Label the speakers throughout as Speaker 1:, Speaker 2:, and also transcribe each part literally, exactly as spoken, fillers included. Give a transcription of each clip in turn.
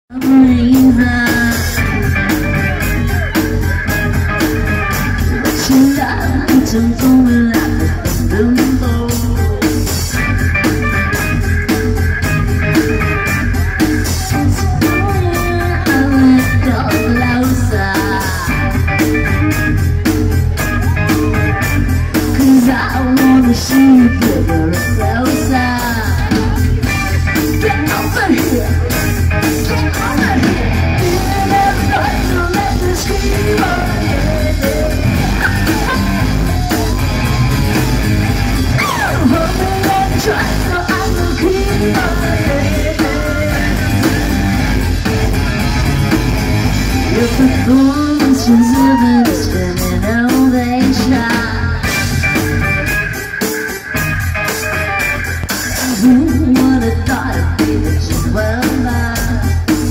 Speaker 1: 正中的那个人头，Cause I wanna see you bigger and closer. Get over here, get over here. You never got to let this keep on. Try so I will keep on. Your performance is even spinning ovation. Who would have thought it'd be that you were mine?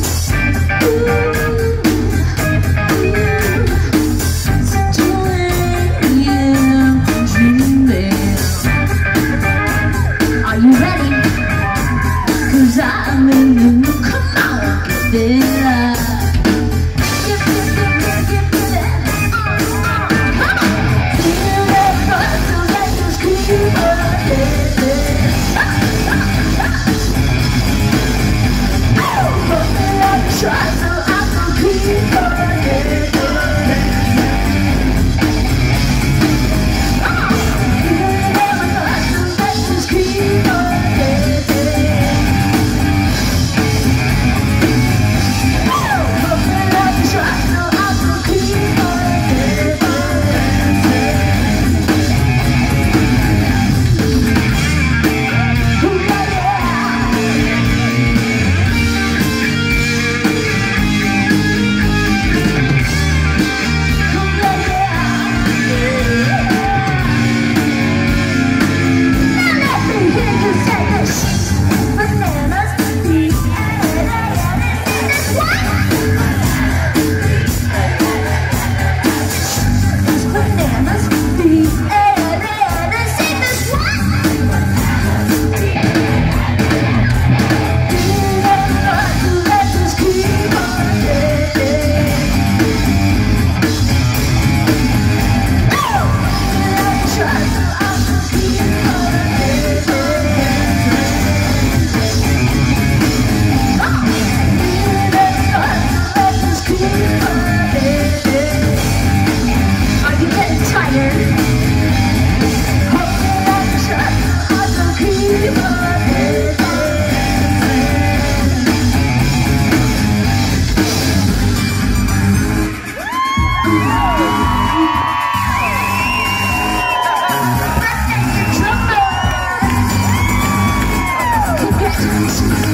Speaker 1: You ready? Cause I'm in the mood, come on, give it up. Give, give, give, give, give, give it. Come on. Feel that buzz, so let's just keep on living. Oh, put me on the shot so I can keep on living. Congratulations.